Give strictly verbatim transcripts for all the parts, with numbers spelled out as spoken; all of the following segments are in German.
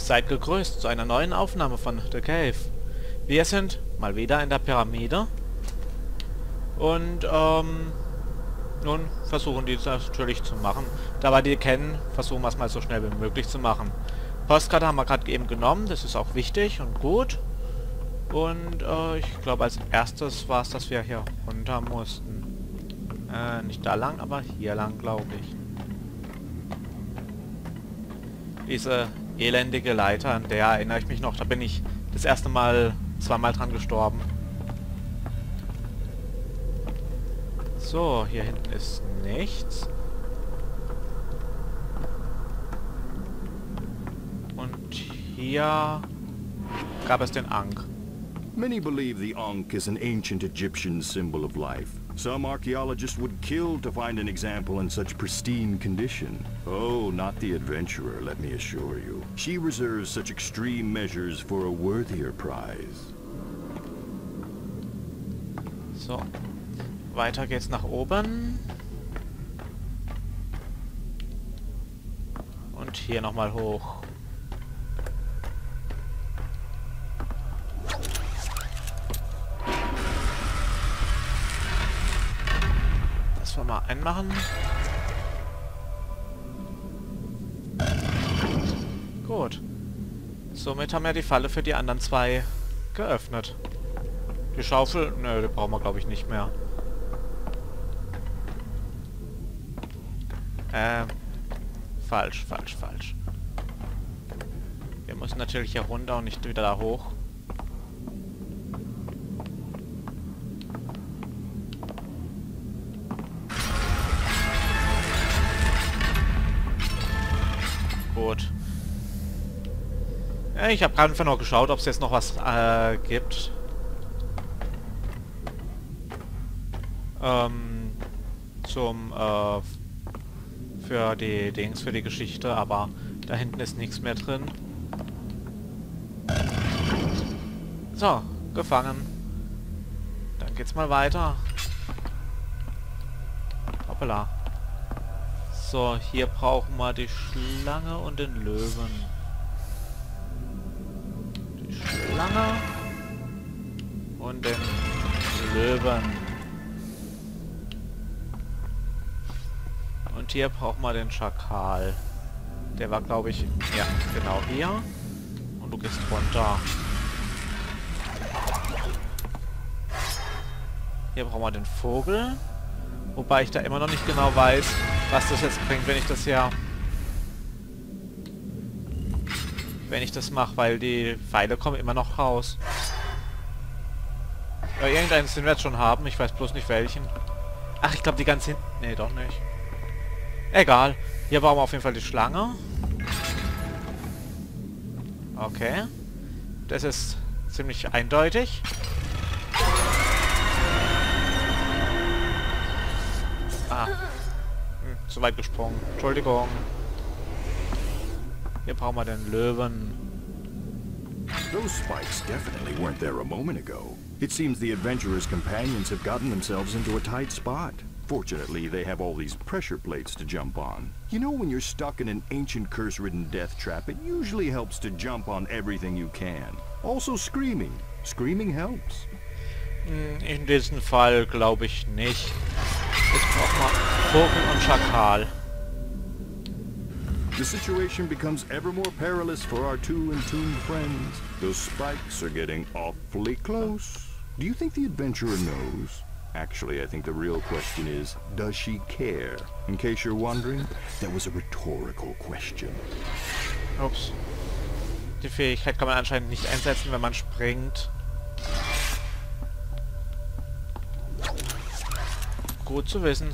Seid gegrüßt zu einer neuen Aufnahme von The Cave. Wir sind mal wieder in der Pyramide. Und, ähm, nun versuchen die das natürlich zu machen. Da wir die kennen, versuchen wir es mal so schnell wie möglich zu machen. Postkarte haben wir gerade eben genommen, das ist auch wichtig und gut. Und, äh, ich glaube als erstes war es, dass wir hier runter mussten. Äh, nicht da lang, aber hier lang, glaube ich. Diese elendige Leiter, an der erinnere ich mich noch, da bin ich das erste Mal zweimal dran gestorben. So, hier hinten ist nichts. Und hier gab es den Ankh. Many believe the Ankh is an ancient Egyptian symbol of life. Some archaeologists would kill to find an example in such pristine condition. Oh, not the adventurer, let me assure you. She reserves such extreme measures for a worthier prize. So, weiter geht's nach oben. Und hier nochmal hoch. Das wir mal einmachen. Gut. Somit haben wir die Falle für die anderen zwei geöffnet. Die Schaufel, nö, die brauchen wir glaube ich nicht mehr. Ähm, falsch, falsch, falsch. Wir müssen natürlich hier runter und nicht wieder da hoch. Gut. Ja, ich habe gerade einfach noch geschaut, ob es jetzt noch was äh, gibt. Ähm, zum, äh, für die Dings, für die Geschichte, aber da hinten ist nichts mehr drin. So, gefangen. Dann geht's mal weiter. Hoppala. So, hier brauchen wir die Schlange und den Löwen. Die Schlange und den Löwen. Und hier brauchen wir den Schakal. Der war, glaube ich, ja, genau hier. Und du gehst runter. Hier brauchen wir den Vogel. Wobei ich da immer noch nicht genau weiß, was das jetzt bringt, wenn ich das ja... Wenn ich das mache, weil die Pfeile kommen immer noch raus. Ja, irgendeinen den wir jetzt schon haben, ich weiß bloß nicht welchen. Ach, ich glaube die ganz hinten... Nee, doch nicht. Egal. Hier brauchen wir auf jeden Fall die Schlange. Okay. Das ist ziemlich eindeutig. Ah. Hm, zu weit gesprungen. Entschuldigung. Hier brauchen wir den Löwen. Those spikes definitely weren't there a moment ago. It seems the adventurer's companions have gotten themselves into a tight spot. Fortunately, they have all these pressure plates to jump on. You know, when you're stuck in an ancient curse-ridden death trap, it usually helps to jump on everything you can. Also screaming. Screaming helps. In diesem Fall glaube ich nicht. Jetzt brauchen wir Vogel und Schakal. The situation becomes ever more perilous for our two entombed friends. Those spikes are getting awfully close. Do you think the adventurer knows? Actually, I think the real question is, does she care? In case you're wondering, that was a rhetorical question. Ups. Die Fähigkeit kann man anscheinend nicht einsetzen, wenn man springt. Gut zu wissen.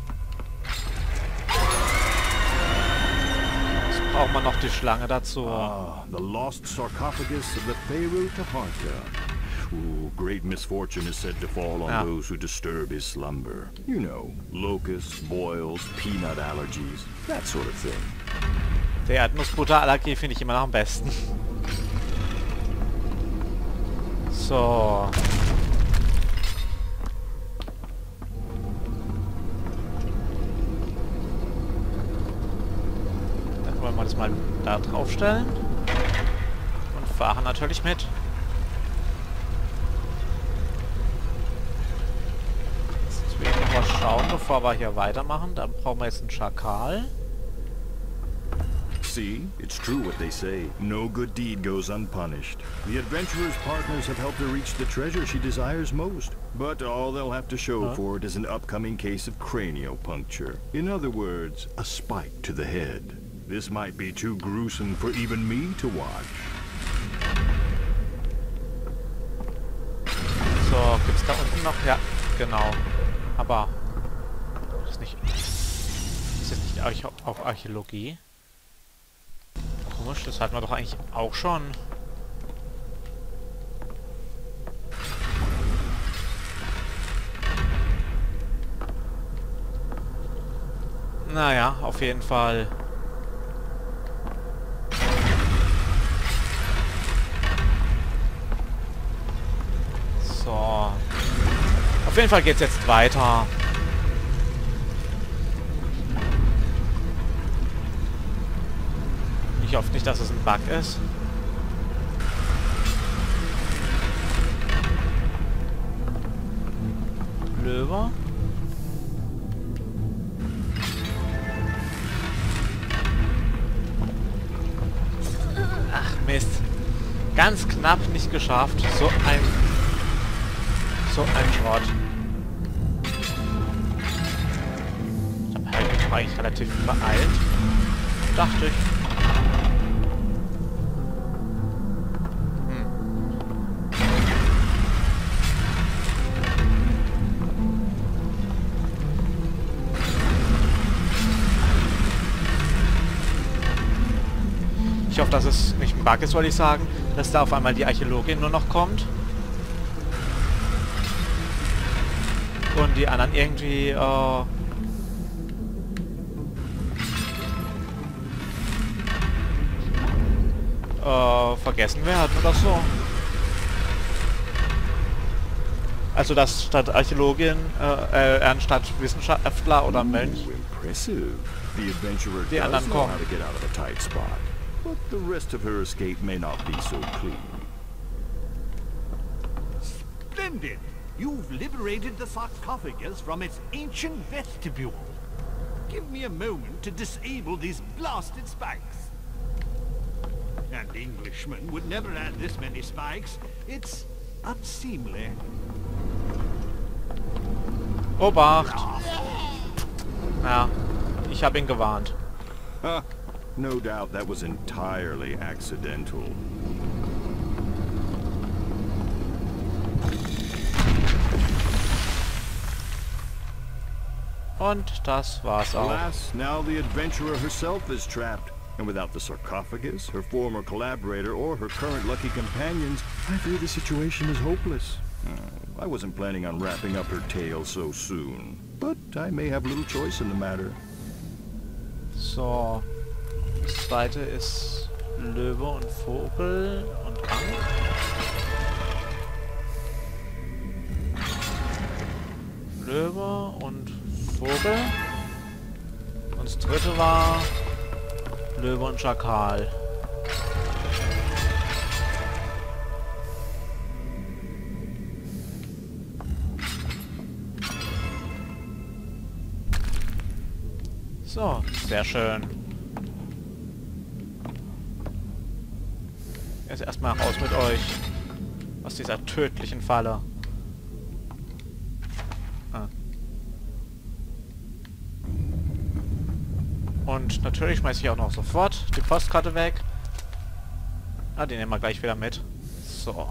Jetzt braucht man noch die Schlange dazu. Ah, the lost sarcophagus of the Pharaoh Taharka. Ooh, great misfortune is said to fall on Ja. those who disturb his slumber. You know, locusts, boils, peanut allergies, that sort of thing. Die Erdnussbutterallergie finde ich immer noch am besten. So. Dann wollen wir das mal da drauf stellen. fahren natürlich mit. Jetzt will ich noch was schauen, bevor wir hier weitermachen. Dann brauchen wir jetzt einen Schakal. See, it's true what they say. No good deed goes unpunished. The adventurer's partners have helped her reach the treasure she desires most. But all they'll have to show Huh? for it is an upcoming case of craniopuncture. In other words, a spike to the head. This might be too gruesome for even me to watch. So, gibt's da unten noch? Ja, genau. Aber das ist nicht. Ist das nicht Archä auch Archäologie? Komisch, das hatten wir doch eigentlich auch schon. Naja, auf jeden Fall. So. Auf jeden Fall geht's jetzt weiter. Ich hoffe nicht, dass es ein Bug ist. Löwe. Ach Mist. Ganz knapp nicht geschafft. So ein... So ein Schrott. Ich habe halt mich eigentlich relativ beeilt. Dachte ich. Ich hoffe, dass es nicht ein Bug ist, wollte ich sagen, dass da auf einmal die Archäologin nur noch kommt. Und die anderen irgendwie, äh... äh, vergessen werden oder so. Also, dass statt Archäologin, äh, äh, anstatt Wissenschaftler oder Mönch, Ooh, impressive. The adventurer die does anderen know kommen. how to get out of a tight spot. But the rest of her escape may not be so clean. Splendid! You've liberated the sarcophagus from its ancient vestibule. Give me a moment to disable these blasted spikes. An Englishman would never add this many spikes. It's unseemly. Obacht! Ja, ich habe ihn gewarnt. Huh. No doubt that was entirely accidental. Und das war's auch. Alas, now the adventurer herself is trapped. And without the sarcophagus, her former collaborator, or her current lucky companions, I fear the situation is hopeless. Uh, I wasn't planning on wrapping up her tale so soon. But I may have little choice in the matter. So. Das zweite ist Löwe und Vogel und Kampf. Löwe und Vogel. Und das dritte war Löwe und Schakal. So, sehr schön. Jetzt erstmal raus mit euch. Aus dieser tödlichen Falle. Ah. Und natürlich schmeiße ich auch noch sofort die Postkarte weg. Ah, die nehmen wir gleich wieder mit. So.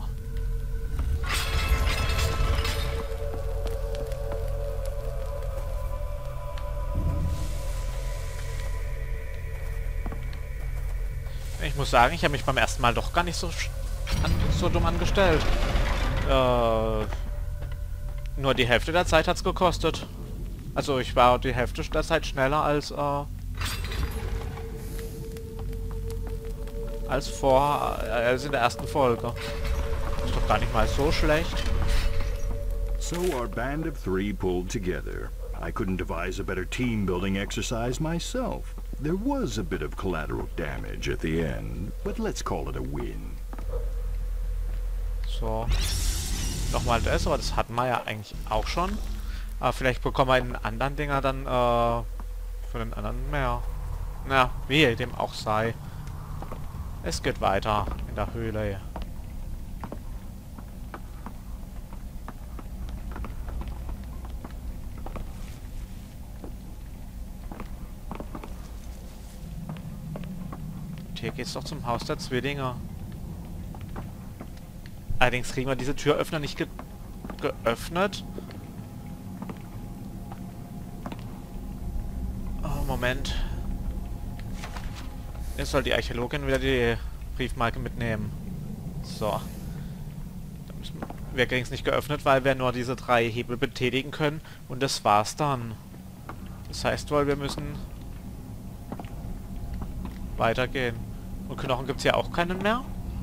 Ich muss sagen, ich habe mich beim ersten Mal doch gar nicht so, an, so dumm angestellt. Äh, nur die Hälfte der Zeit hat's gekostet. Also ich war die Hälfte der Zeit schneller als äh, als vor äh, als in der ersten Folge. Ist doch gar nicht mal so schlecht. So our band of three pulled together. I couldn't devise a better team-building exercise myself. There was a bit of collateral damage at the end, but let's call it a win. So. Nochmal das, aber das hatten wir ja eigentlich auch schon. Aber vielleicht bekommen wir in den anderen Dinger dann äh, für den anderen mehr. Na, wie dem auch sei. Es geht weiter in der Höhle. Und hier geht's doch zum Haus der Zwillinge. Allerdings kriegen wir diese Türöffner nicht ge geöffnet. Oh, Moment. Jetzt soll die Archäologin wieder die Briefmarke mitnehmen. So. Da müssen wir, wir kriegen es nicht geöffnet, weil wir nur diese drei Hebel betätigen können. Und das war's dann. Das heißt wohl, wir müssen weitergehen. Und Knochen gibt es ja auch keinen mehr.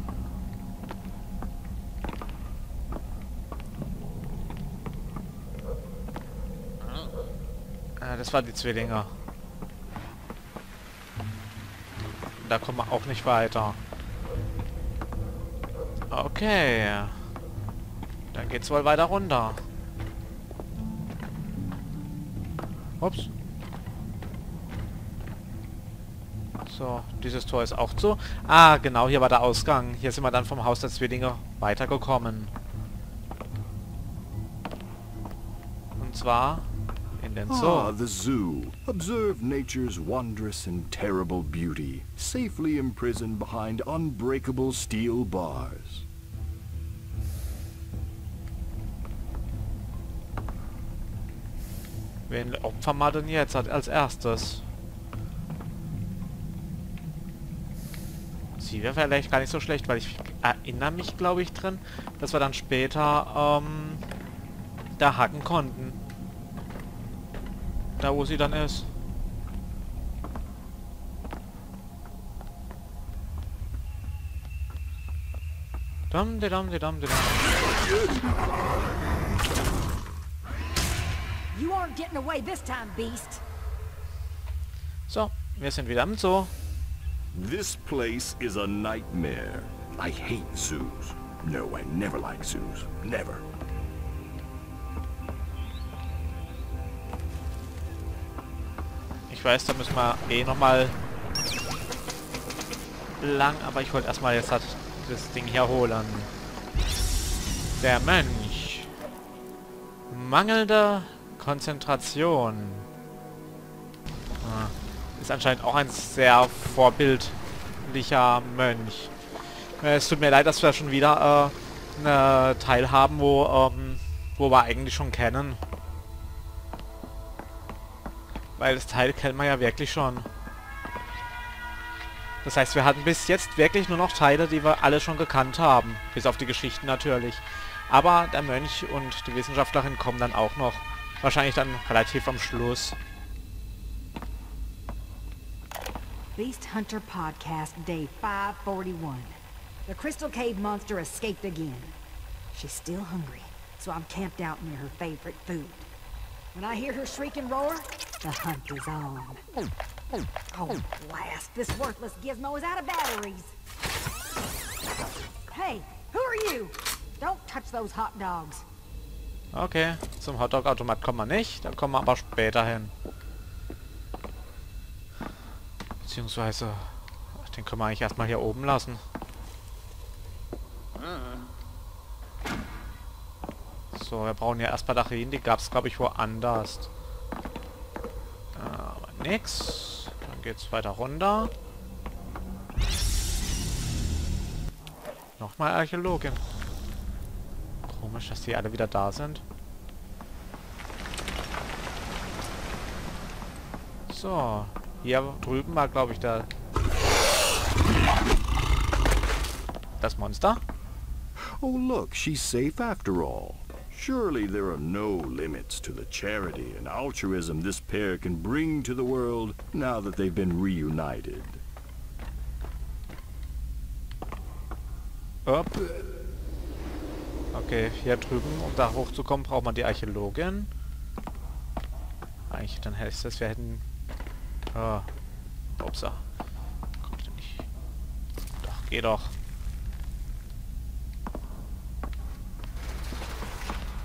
Ah, das waren die Zwillinge. Da kommen wir auch nicht weiter. Okay. Dann geht's wohl weiter runter. Ups. So, dieses Tor ist auch zu. Ah, genau, hier war der Ausgang. Hier sind wir dann vom Haus der Zwillinge weitergekommen. Und zwar in den Zoo. Ah, the zoo. Observe nature's wondrous and terrible beauty, safely imprisoned behind unbreakable steel bars. Wen opfern wir denn jetzt als erstes? Sie wäre vielleicht gar nicht so schlecht, weil ich erinnere mich, glaube ich, drin, dass wir dann später ähm, da hacken konnten. Da, wo sie dann ist. Dum, de dum, de dum, de dum. You aren't getting away this time, beast. So, wir sind wieder im Zoo. This place is a nightmare. I hate zoos. No, I never like zoos. Never. Ich weiß, da müssen wir eh nochmal lang, aber ich wollte erstmal jetzt halt das Ding hier holen. Der Mönch. Mangelnde Konzentration. Ah, ist anscheinend auch ein sehr vorbildlicher Mönch. Äh, es tut mir leid, dass wir schon wieder äh, eine Teil haben, wo, ähm, wo wir eigentlich schon kennen. Weil das Teil kennen wir ja wirklich schon. Das heißt, wir hatten bis jetzt wirklich nur noch Teile, die wir alle schon gekannt haben. Bis auf die Geschichten natürlich. Aber der Mönch und die Wissenschaftlerin kommen dann auch noch. Wahrscheinlich dann relativ am Schluss. Beast Hunter Podcast, Day five forty-one. The Crystal Cave monster escaped again. She's still hungry, so I'm camped out near her favorite food. When I hear her shriek and roar, the hunt is on. Oh, blast! This worthless gizmo is out of batteries. Hey, who are you? Don't touch those hot dogs. Okay, zum Hotdog-Automat kommen wir nicht. Da kommen wir aber später hin. Beziehungsweise, den können wir eigentlich erstmal hier oben lassen. So, wir brauchen ja erst Batterien. Die gab es, glaube ich, woanders. Aber nix. Dann geht's weiter runter. Nochmal Archäologin. Komisch, dass die alle wieder da sind. So. Hier drüben war, glaube ich, der... das Monster. Oh, look, she's safe after all. Surely there are no limits to the charity and altruism this pair can bring to the world now that they've been reunited. Upp. Okay, hier drüben, um da hochzukommen, braucht man die Archäologin. Eigentlich, dann heißt es, wir hätten... Ah, upsa. Kommt nicht. Doch, geh doch.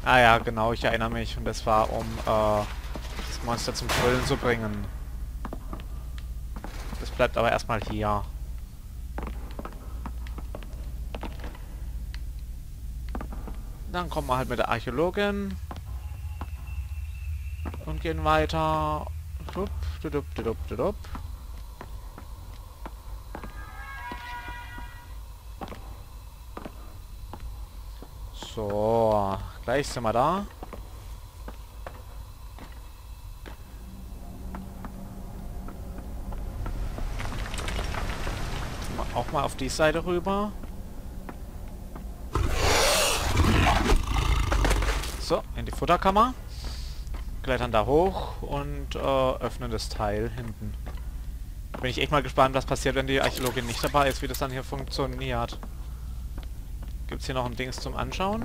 Ah ja, genau, ich erinnere mich. Und das war, um äh, das Monster zum Brüllen zu bringen. Das bleibt aber erstmal hier. Dann kommen wir halt mit der Archäologin. Und gehen weiter. Dup, dup, dup, dup, dup. So, gleich sind wir da. Auch mal auf die Seite rüber. So, in die Futterkammer. Klettern da hoch und äh, öffnen das Teil hinten. Bin ich echt mal gespannt, was passiert, wenn die Archäologin nicht dabei ist, wie das dann hier funktioniert. Gibt es hier noch ein Dings zum Anschauen?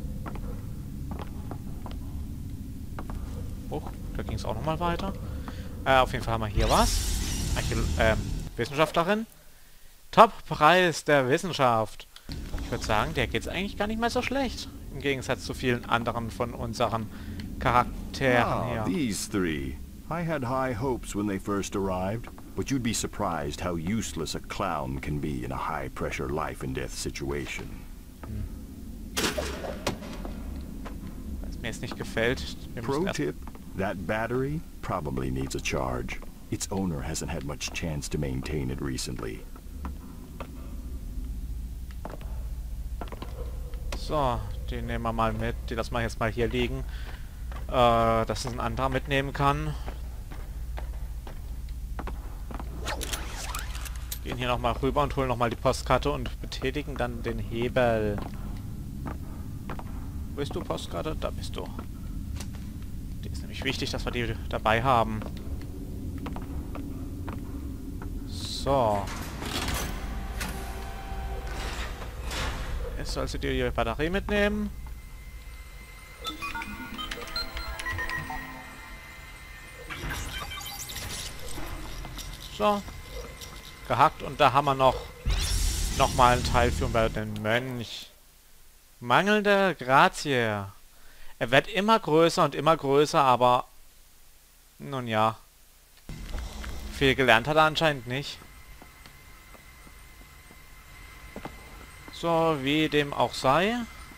Oh, da ging es auch nochmal weiter. Äh, auf jeden Fall haben wir hier was. Archä äh, Wissenschaftlerin. Top-Preis der Wissenschaft. Ich würde sagen, der geht es eigentlich gar nicht mal so schlecht. Im Gegensatz zu vielen anderen von unseren Charakteren Ah, hier. these three. I had high hopes when they first arrived, but you'd be surprised how useless a clown can be in a high-pressure life-and-death situation. Was mir jetzt nicht gefällt. Wir müssen Pro erst tip, that battery probably needs a charge. Its owner hasn't had much chance to maintain it recently. So, den nehmen wir mal mit. Die lassen wir jetzt mal hier liegen. Äh, dass es ein anderer mitnehmen kann. Gehen hier nochmal rüber und holen nochmal die Postkarte und betätigen dann den Hebel. Wo bist du, Postkarte? Da bist du. Die ist nämlich wichtig, dass wir die dabei haben. So. Jetzt sollst du dir die Batterie mitnehmen. So. Gehackt und da haben wir noch noch mal einen Teil für den Mönch. Mangelnde Grazie. Er wird immer größer und immer größer, aber nun ja. Viel gelernt hat er anscheinend nicht. So, wie dem auch sei.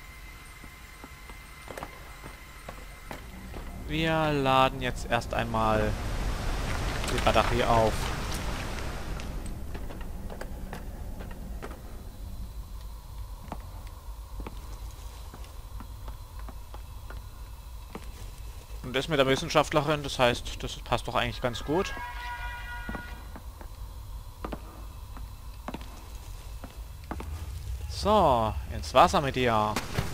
Wir laden jetzt erst einmal die Batterie auf. Und das mit der Wissenschaftlerin, das heißt, das passt doch eigentlich ganz gut. So, ins Wasser mit dir.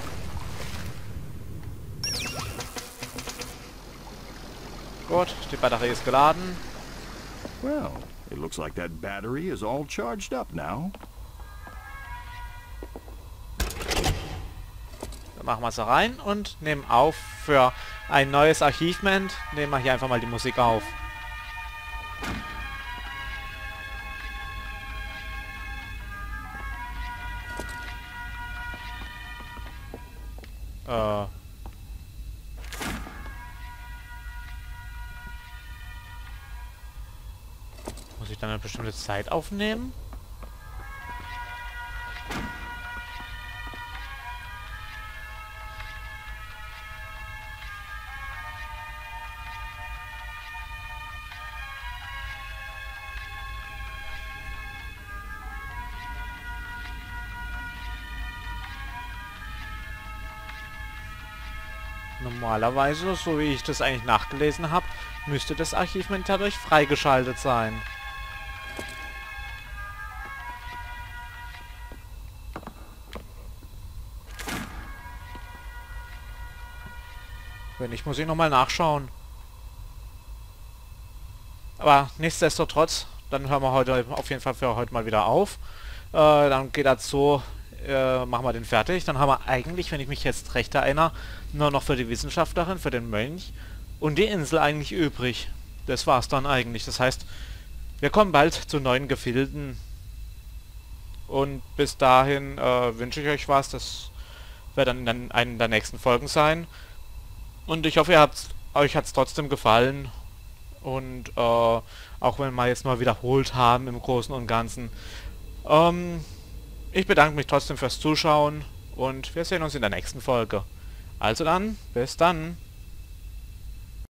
Gut, die Batterie ist geladen. Well, it looks like that battery is all charged up now. Dann machen wir sie rein und nehmen auf für ein neues Achievement. Nehmen wir hier einfach mal die Musik auf. Äh. Muss ich dann eine bestimmte Zeit aufnehmen? Normalerweise, so wie ich das eigentlich nachgelesen habe, müsste das Achievement dadurch freigeschaltet sein. Wenn nicht, muss ich nochmal nachschauen. Aber nichtsdestotrotz, dann hören wir heute auf jeden Fall für heute mal wieder auf. Äh, dann geht das so, äh, machen wir den fertig. Dann haben wir eigentlich, wenn ich mich jetzt recht erinnere, nur noch für die Wissenschaftlerin, für den Mönch und die Insel eigentlich übrig. Das war's dann eigentlich. Das heißt, wir kommen bald zu neuen Gefilden. Und bis dahin äh, wünsche ich euch was. Das wird dann in einer der nächsten Folgen sein. Und ich hoffe, ihr habt's, euch hat es trotzdem gefallen. Und äh, auch wenn wir jetzt mal wiederholt haben im Großen und Ganzen. Ähm, ich bedanke mich trotzdem fürs Zuschauen und wir sehen uns in der nächsten Folge. Also dann, bis dann.